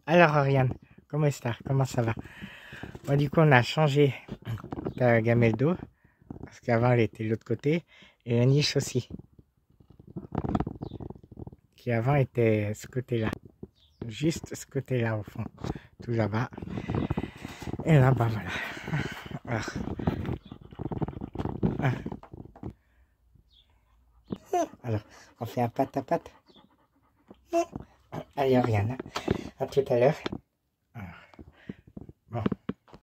Alors Oriane, comment ça? Comment ça va? Bon, du coup, on a changé ta gamelle d'eau, parce qu'avant elle était de l'autre côté, et la niche aussi, qui avant était ce côté-là, juste ce côté-là au fond, tout là-bas, et là-bas, voilà. Alors, ah. Alors, on fait un pat à pat. Allez Oriane, à tout à l'heure.